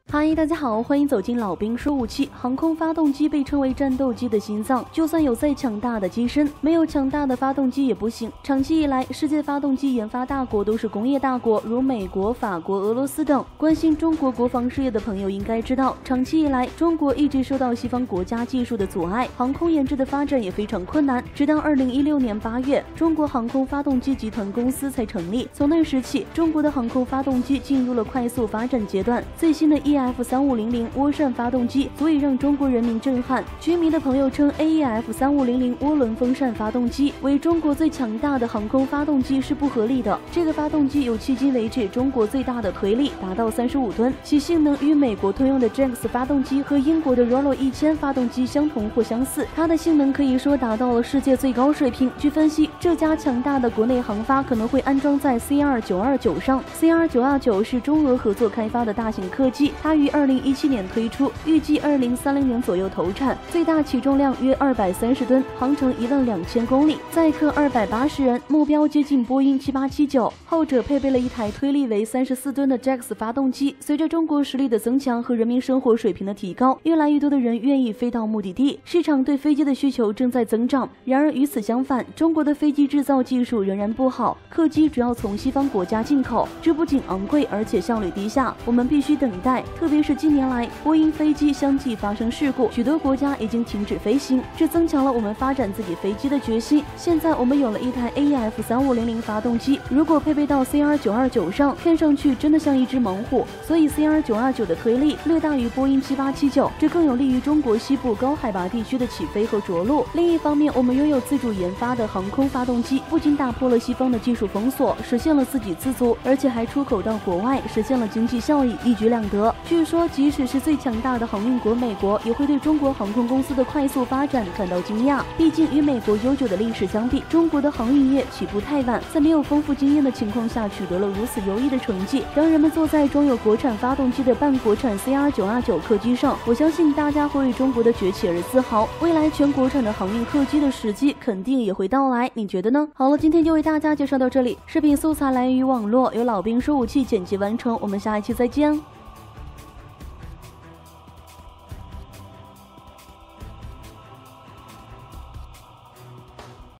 嗨，大家好，欢迎走进老兵说武器。航空发动机被称为战斗机的心脏，就算有再强大的机身，没有强大的发动机也不行。长期以来，世界发动机研发大国都是工业大国，如美国、法国、俄罗斯等。关心中国国防事业的朋友应该知道，长期以来，中国一直受到西方国家技术的阻碍，航空研制的发展也非常困难。直到2016年8月，中国航空发动机集团公司才成立。从那时起，中国的航空发动机进入了快速发展阶段。最新的AEF3500涡扇发动机足以让中国人民震撼。军迷的朋友称 AEF3500涡轮风扇发动机为中国最强大的航空发动机是不合理的。这个发动机有迄今为止中国最大的推力，达到35吨，其性能与美国通用的 JAX 发动机和英国的 Rollo1000发动机相同或相似，它的性能可以说达到了世界最高水平。据分析，这家强大的国内航发可能会安装在 CR929 上。CR929 是中俄合作开发的大型客机，它于2017年推出，预计2030年左右投产，最大起重量约230吨，航程12000公里，载客280人，目标接近波音7879。后者配备了一台推力为34吨的 JAX 发动机。随着中国实力的增强和人民生活水平的提高，越来越多的人愿意飞到目的地，市场对飞机的需求正在增长。然而与此相反，中国的飞机制造技术仍然不好，客机主要从西方国家进口，这不仅昂贵，而且效率低下。我们必须等待，特别是近年来，波音飞机相继发生事故，许多国家已经停止飞行，这增强了我们发展自己飞机的决心。现在我们有了一台 AEF3500发动机，如果配备到 CR929 上，看上去真的像一只猛虎。所以 CR929 的推力略大于波音7879，这更有利于中国西部高海拔地区的起飞和着陆。另一方面，我们拥有自主研发的航空发动机，不仅打破了西方的技术封锁，实现了自给自足，而且还出口到国外，实现了经济效益，一举两得。据说，即使是最强大的航运国美国，也会对中国航空公司的快速发展感到惊讶。毕竟与美国悠久的历史相比，中国的航运业起步太晚，在没有丰富经验的情况下取得了如此优异的成绩，让人们坐在装有国产发动机的半国产 CR929 客机上。我相信大家会为中国的崛起而自豪，未来全国产的航运客机的时机肯定也会到来，你觉得呢？好了，今天就为大家介绍到这里，视频素材来源于网络，由老兵说武器剪辑完成，我们下一期再见。